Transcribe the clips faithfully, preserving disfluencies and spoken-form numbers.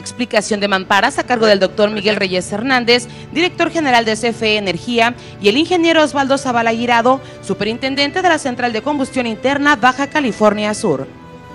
Explicación de mamparas a cargo del doctor Miguel Reyes Hernández, director general de C F E Energía, y el ingeniero Osvaldo Zavala Guirado, superintendente de la Central de Combustión Interna Baja California Sur.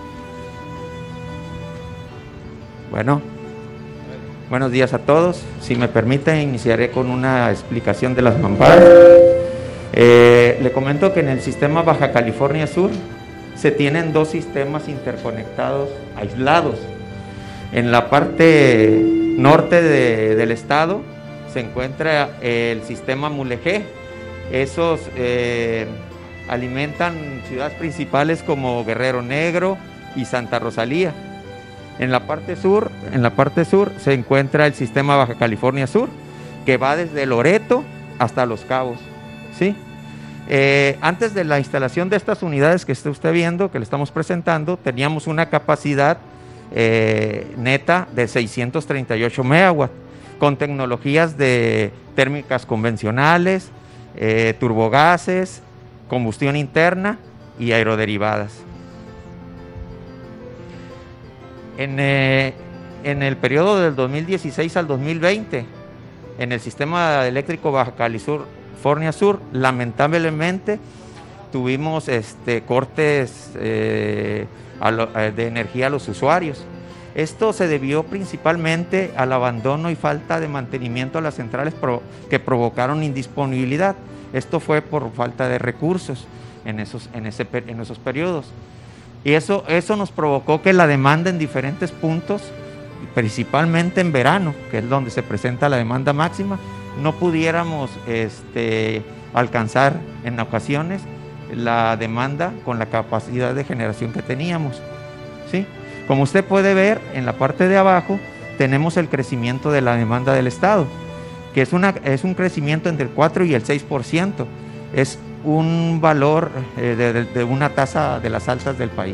Bueno, buenos días a todos. Si me permite, iniciaré con una explicación de las mamparas. Eh, le comento que en el sistema Baja California Sur se tienen dos sistemas interconectados aislados. En la parte norte de, del estado se encuentra el sistema Mulegé. Esos eh, alimentan ciudades principales como Guerrero Negro y Santa Rosalía. En la parte sur, en la parte sur se encuentra el sistema Baja California Sur, que va desde Loreto hasta Los Cabos, ¿sí? Eh, antes de la instalación de estas unidades que está usted viendo, que le estamos presentando, teníamos una capacidad eh, neta de seiscientos treinta y ocho megawatts, con tecnologías de térmicas convencionales, eh, turbogases, combustión interna y aeroderivadas. En, eh, en el periodo del dos mil dieciséis al dos mil veinte, en el sistema eléctrico Baja California Sur, lamentablemente tuvimos este, cortes eh, a lo, eh, de energía a los usuarios. Esto se debió principalmente al abandono y falta de mantenimiento a las centrales pro, que provocaron indisponibilidad. Esto fue por falta de recursos en esos, en ese, en esos periodos. Y eso, eso nos provocó que la demanda en diferentes puntos, principalmente en verano, que es donde se presenta la demanda máxima, no pudiéramos este, alcanzar en ocasiones la demanda con la capacidad de generación que teníamos, ¿sí? Como usted puede ver, en la parte de abajo tenemos el crecimiento de la demanda del Estado, que es, una, es un crecimiento entre el cuatro y el seis por ciento. Es un valor eh, de, de una tasa de las altas del país.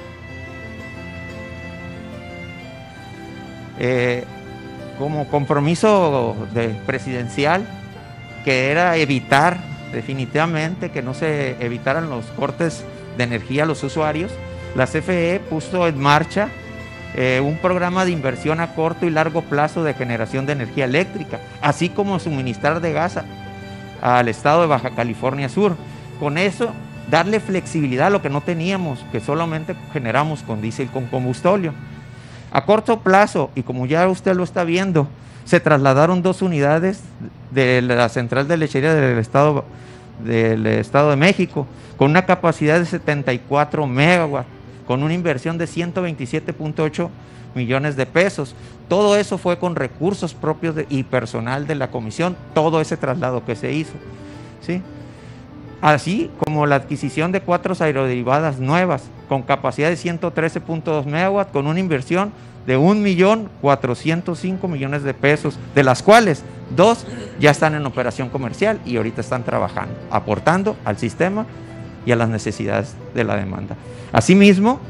Eh, como compromiso de presidencial, que era evitar definitivamente que no se evitaran los cortes de energía a los usuarios, la C F E puso en marcha eh, un programa de inversión a corto y largo plazo de generación de energía eléctrica, así como suministrar de gas a, al estado de Baja California Sur. Con eso, darle flexibilidad a lo que no teníamos, que solamente generamos con diésel con combustóleo. A corto plazo, y como ya usted lo está viendo, se trasladaron dos unidades de la central de lechería del estado, del estado de México, con una capacidad de setenta y cuatro megawatts, con una inversión de ciento veintisiete punto ocho millones de pesos. Todo eso fue con recursos propios de, y personal de la comisión, todo ese traslado que se hizo, ¿sí? Así como la adquisición de cuatro aeroderivadas nuevas con capacidad de ciento trece punto dos megawatts, con una inversión de un millón cuatrocientos cinco millones de pesos, de las cuales dos ya están en operación comercial y ahorita están trabajando, aportando al sistema y a las necesidades de la demanda. Asimismo,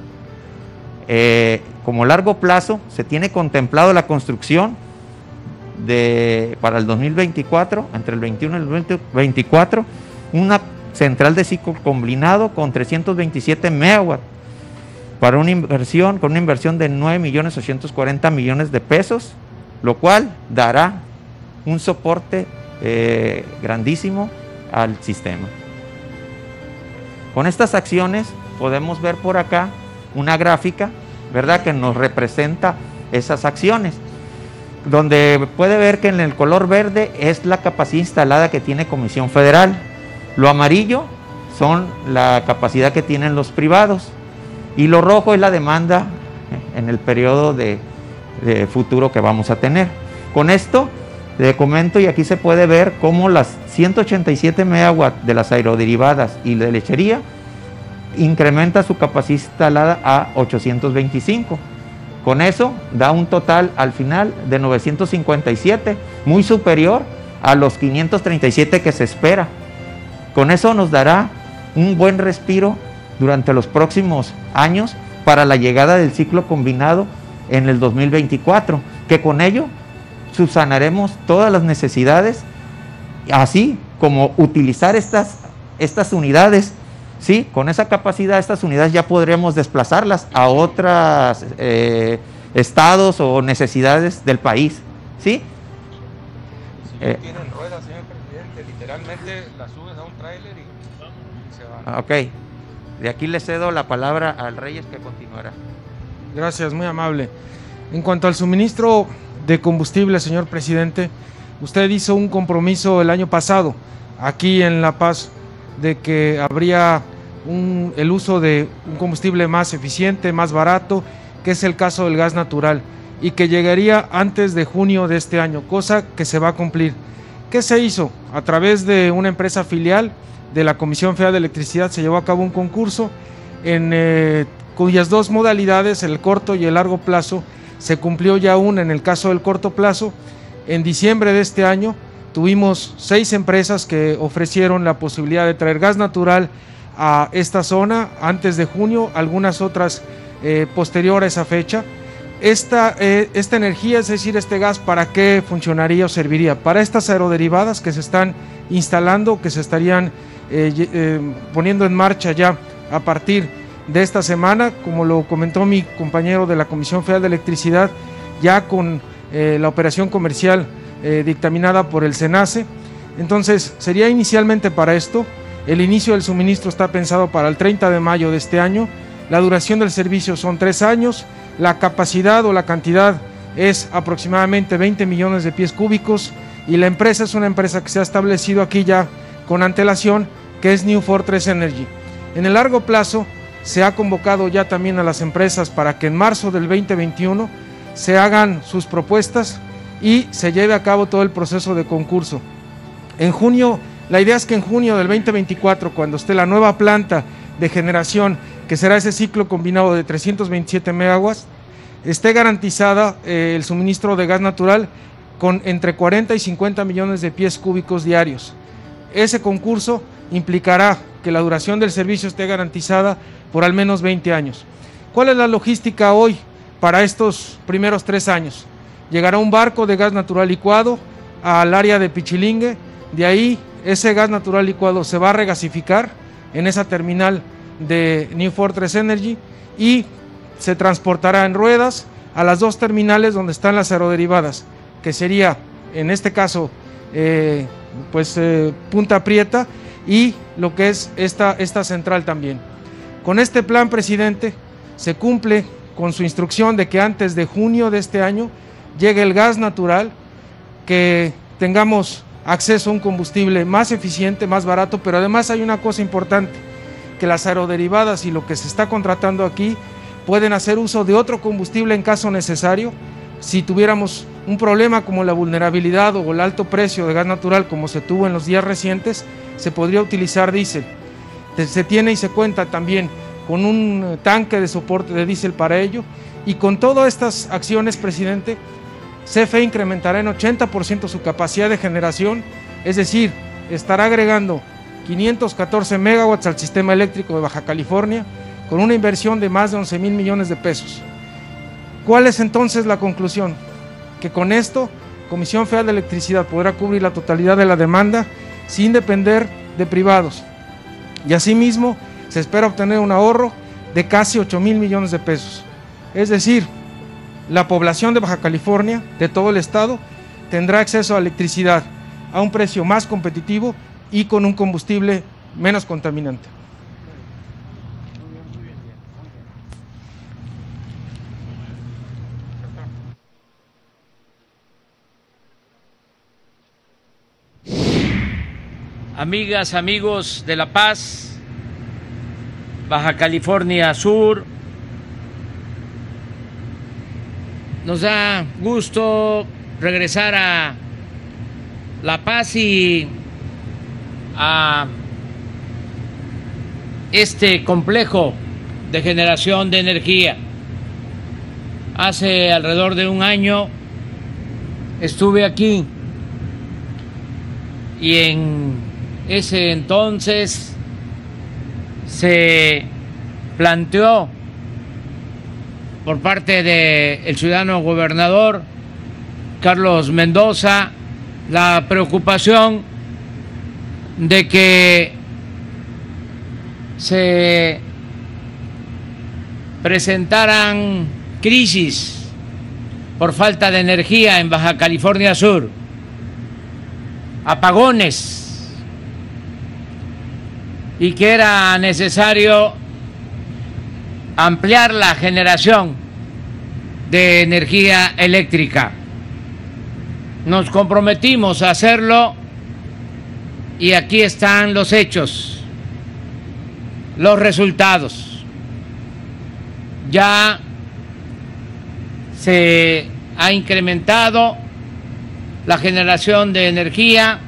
eh, como largo plazo, se tiene contemplado la construcción de, para el dos mil veinticuatro, entre el veintiuno y el dos mil veinticuatro, una central de ciclo combinado con trescientos veintisiete megawatts, para una inversión, con una inversión de nueve millones ochocientos cuarenta millones de pesos, lo cual dará un soporte eh, grandísimo al sistema. Con estas acciones podemos ver por acá una gráfica, ¿verdad?, que nos representa esas acciones, donde puede ver que en el color verde es la capacidad instalada que tiene Comisión Federal, lo amarillo son la capacidad que tienen los privados y lo rojo es la demanda en el periodo de, de futuro que vamos a tener. Con esto le comento, y aquí se puede ver cómo las ciento ochenta y siete megawatts de las aeroderivadas y de lechería incrementa su capacidad instalada a ochocientos veinticinco. Con eso da un total al final de novecientos cincuenta y siete, muy superior a los quinientos treinta y siete que se espera. Con eso nos dará un buen respiro durante los próximos años para la llegada del ciclo combinado en el dos mil veinticuatro, que con ello subsanaremos todas las necesidades, así como utilizar estas, estas unidades, ¿sí? Con esa capacidad, estas unidades ya podremos desplazarlas a otras eh, estados o necesidades del país, ¿sí? Si no eh, tienen ruedas, señor presidente, literalmente las subes a un tráiler y, y se van. Ok, de aquí le cedo la palabra al Reyes, que continuará. Gracias, muy amable. En cuanto al suministro de combustible, señor presidente, usted hizo un compromiso el año pasado, aquí en La Paz, de que habría un, el uso de un combustible más eficiente, más barato, que es el caso del gas natural, y que llegaría antes de junio de este año, cosa que se va a cumplir. ¿Qué se hizo? A través de una empresa filial de la Comisión Federal de Electricidad se llevó a cabo un concurso en eh, cuyas dos modalidades, el corto y el largo plazo, se cumplió ya una. En el caso del corto plazo, en diciembre de este año tuvimos seis empresas que ofrecieron la posibilidad de traer gas natural a esta zona antes de junio, algunas otras eh, posterior a esa fecha. Esta, eh, esta energía, es decir, este gas, ¿para qué funcionaría o serviría? Para estas aeroderivadas que se están instalando, que se estarían eh, eh, poniendo en marcha ya a partir de esta semana, como lo comentó mi compañero de la Comisión Federal de Electricidad, ya con eh, la operación comercial eh, dictaminada por el SENACE. Entonces, sería inicialmente para esto. El inicio del suministro está pensado para el treinta de mayo de este año. La duración del servicio son tres años. La capacidad o la cantidad es aproximadamente veinte millones de pies cúbicos, y la empresa es una empresa que se ha establecido aquí ya con antelación, que es New Fortress Energy. En el largo plazo se ha convocado ya también a las empresas para que en marzo del veinte veintiuno se hagan sus propuestas y se lleve a cabo todo el proceso de concurso. En junio, la idea es que en junio del veinte veinticuatro, cuando esté la nueva planta de generación, que será ese ciclo combinado de trescientos veintisiete megawatts, esté garantizada eh, el suministro de gas natural con entre cuarenta y cincuenta millones de pies cúbicos diarios. Ese concurso implicará que la duración del servicio esté garantizada por al menos veinte años. ¿Cuál es la logística hoy para estos primeros tres años? Llegará un barco de gas natural licuado al área de Pichilingue, de ahí ese gas natural licuado se va a regasificar en esa terminal de New Fortress Energy y se transportará en ruedas a las dos terminales donde están las aeroderivadas, que sería en este caso eh, pues eh, Punta Prieta y lo que es esta, esta central también. Con este plan, presidente, se cumple con su instrucción de que antes de junio de este año llegue el gas natural, que tengamos acceso a un combustible más eficiente, más barato, pero además hay una cosa importante, que las aeroderivadas y lo que se está contratando aquí pueden hacer uso de otro combustible en caso necesario. Si tuviéramos un problema como la vulnerabilidad o el alto precio de gas natural como se tuvo en los días recientes, se podría utilizar diésel. Se tiene y se cuenta también con un tanque de soporte de diésel para ello, y con todas estas acciones, presidente, C F E incrementará en ochenta por ciento su capacidad de generación, es decir, estará agregando quinientos catorce megawatts al sistema eléctrico de Baja California, con una inversión de más de once mil millones de pesos. ¿Cuál es entonces la conclusión? Que con esto, Comisión Federal de Electricidad podrá cubrir la totalidad de la demanda sin depender de privados. Y asimismo, se espera obtener un ahorro de casi ocho mil millones de pesos. Es decir, la población de Baja California, de todo el estado, tendrá acceso a electricidad a un precio más competitivo y con un combustible menos contaminante. Amigas, amigos de La Paz, Baja California Sur, nos da gusto regresar a La Paz y a este complejo de generación de energía. Hace alrededor de un año estuve aquí y en ese entonces se planteó por parte del ciudadano gobernador Carlos Mendoza la preocupación de que se presentaran crisis por falta de energía en Baja California Sur, apagones, y que era necesario ampliar la generación de energía eléctrica. Nos comprometimos a hacerlo y aquí están los hechos, los resultados. Ya se ha incrementado la generación de energía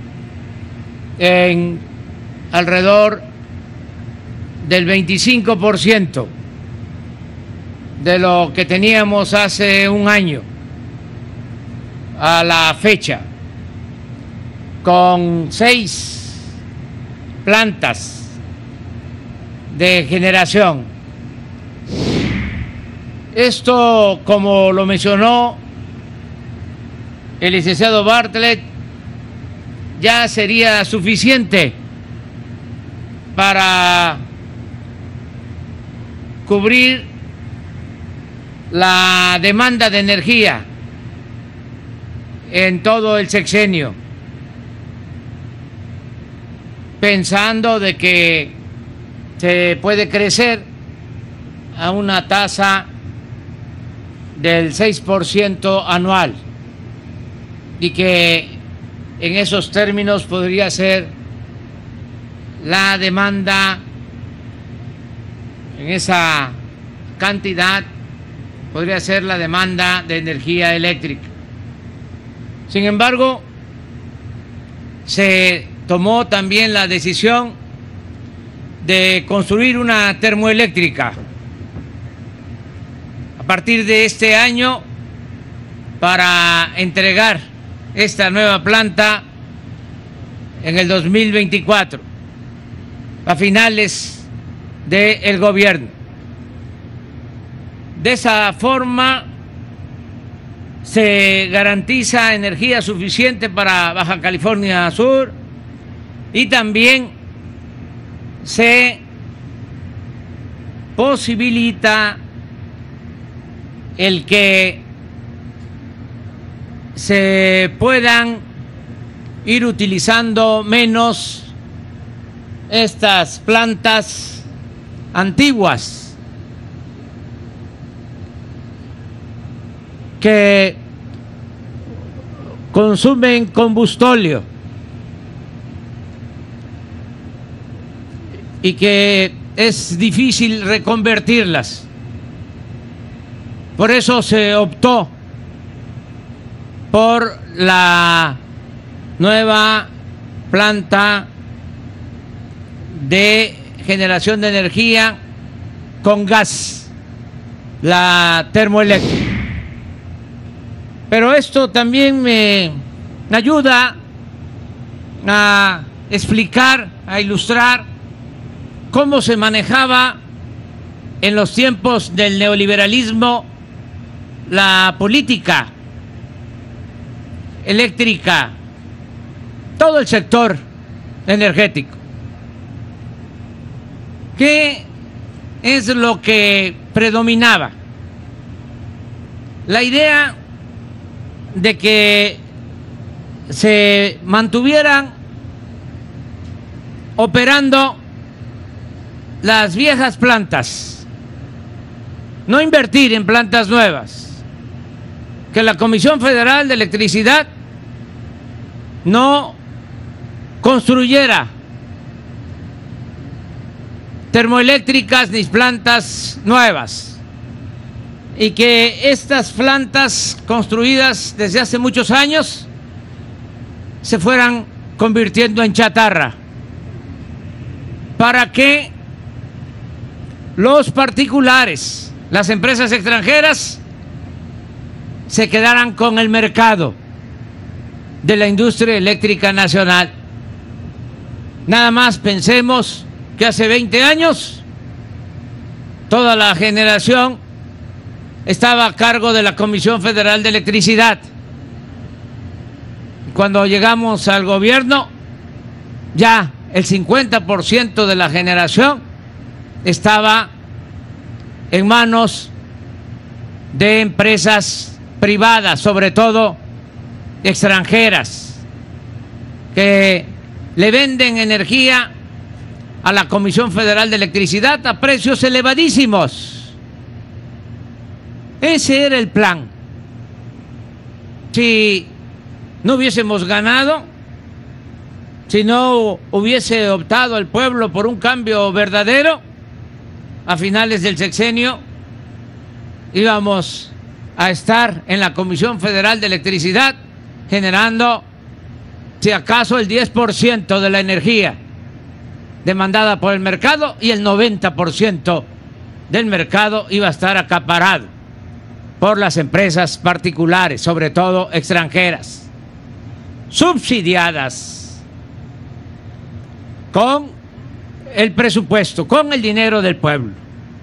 en alrededor del veinticinco por ciento de lo que teníamos hace un año a la fecha, con seis plantas de generación. Esto, como lo mencionó el licenciado Bartlett, ya sería suficiente para cubrir la demanda de energía en todo el sexenio, pensando de que se puede crecer a una tasa del seis por ciento anual y que en esos términos podría ser la demanda, en esa cantidad podría ser la demanda de energía eléctrica. Sin embargo, se tomó también la decisión de construir una termoeléctrica a partir de este año para entregar esta nueva planta en el dos mil veinticuatro, a finales del gobierno. De esa forma se garantiza energía suficiente para Baja California Sur y también se posibilita el que se puedan ir utilizando menos estas plantas antiguas que consumen combustóleo y que es difícil reconvertirlas. Por eso se optó por la nueva planta de generación de energía con gas, la termoeléctrica. Pero esto también me ayuda a explicar, a ilustrar cómo se manejaba en los tiempos del neoliberalismo la política eléctrica, todo el sector energético. ¿Qué es lo que predominaba? La idea de que se mantuvieran operando las viejas plantas, no invertir en plantas nuevas, que la Comisión Federal de Electricidad no construyera termoeléctricas ni plantas nuevas, y que estas plantas construidas desde hace muchos años se fueran convirtiendo en chatarra, para que los particulares, las empresas extranjeras, se quedaran con el mercado de la industria eléctrica nacional. Nada más pensemos que hace veinte años toda la generación estaba a cargo de la Comisión Federal de Electricidad. Cuando llegamos al gobierno, ya el cincuenta por ciento de la generación estaba en manos de empresas privadas, sobre todo extranjeras, que le venden energía a la Comisión Federal de Electricidad a precios elevadísimos. Ese era el plan. Si no hubiésemos ganado, si no hubiese optado el pueblo por un cambio verdadero, a finales del sexenio íbamos a estar en la Comisión Federal de Electricidad generando, si acaso, el diez por ciento de la energía demandada por el mercado, y el noventa por ciento del mercado iba a estar acaparado por las empresas particulares, sobre todo extranjeras, subsidiadas con el presupuesto, con el dinero del pueblo.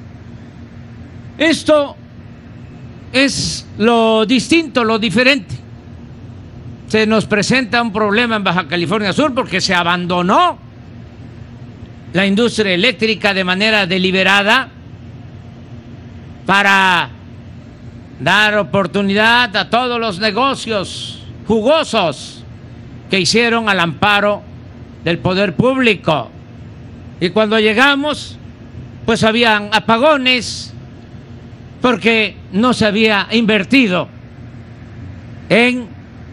Esto es lo distinto, lo diferente. Se nos presenta un problema en Baja California Sur porque se abandonó la industria eléctrica de manera deliberada para dar oportunidad a todos los negocios jugosos que hicieron al amparo del poder público. Y cuando llegamos, pues habían apagones porque no se había invertido en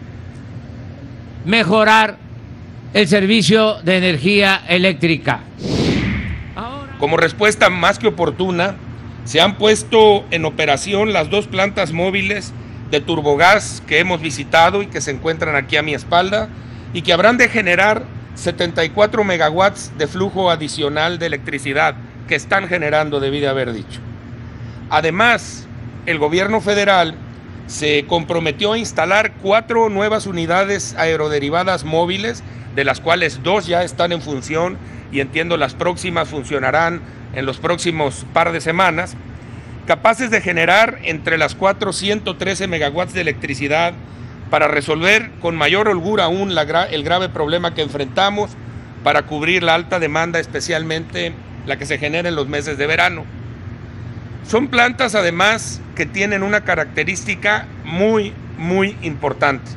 mejorar el servicio de energía eléctrica. Como respuesta más que oportuna, se han puesto en operación las dos plantas móviles de turbogás que hemos visitado y que se encuentran aquí a mi espalda y que habrán de generar setenta y cuatro megawatts de flujo adicional de electricidad que están generando, debí de haber dicho. Además, el gobierno federal se comprometió a instalar cuatro nuevas unidades aeroderivadas móviles, de las cuales dos ya están en función y entiendo las próximas funcionarán en los próximos par de semanas, capaces de generar entre las cuatro ciento trece megawatts de electricidad para resolver con mayor holgura aún la gra- el grave problema que enfrentamos para cubrir la alta demanda, especialmente la que se genera en los meses de verano. Son plantas además que tienen una característica muy, muy importante.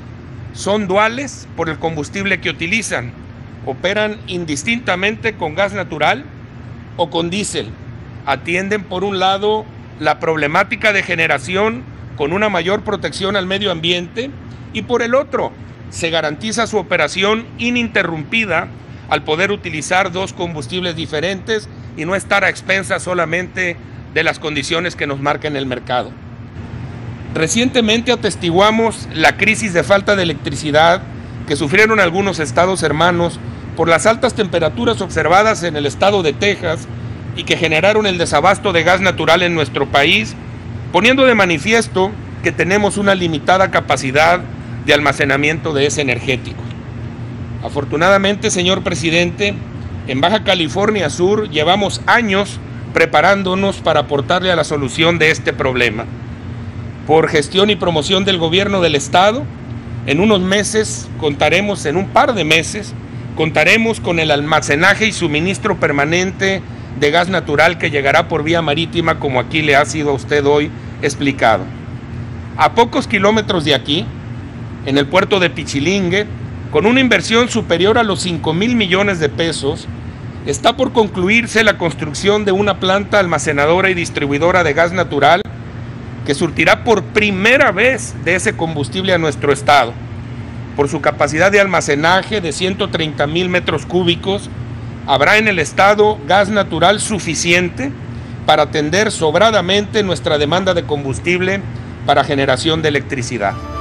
Son duales por el combustible que utilizan. Operan indistintamente con gas natural o con diésel. Atienden por un lado la problemática de generación con una mayor protección al medio ambiente y por el otro se garantiza su operación ininterrumpida al poder utilizar dos combustibles diferentes y no estar a expensas solamente de las condiciones que nos marca en el mercado. Recientemente atestiguamos la crisis de falta de electricidad que sufrieron algunos estados hermanos por las altas temperaturas observadas en el estado de Texas y que generaron el desabasto de gas natural en nuestro país, poniendo de manifiesto que tenemos una limitada capacidad de almacenamiento de ese energético. Afortunadamente, señor presidente, en Baja California Sur llevamos años preparándonos para aportarle a la solución de este problema. Por gestión y promoción del gobierno del estado, en unos meses contaremos, en un par de meses, contaremos con el almacenaje y suministro permanente de gas natural que llegará por vía marítima, como aquí le ha sido a usted hoy explicado. A pocos kilómetros de aquí, en el puerto de Pichilingue, con una inversión superior a los cinco mil millones de pesos, está por concluirse la construcción de una planta almacenadora y distribuidora de gas natural que surtirá por primera vez de ese combustible a nuestro estado. Por su capacidad de almacenaje de ciento treinta mil metros cúbicos, habrá en el estado gas natural suficiente para atender sobradamente nuestra demanda de combustible para generación de electricidad.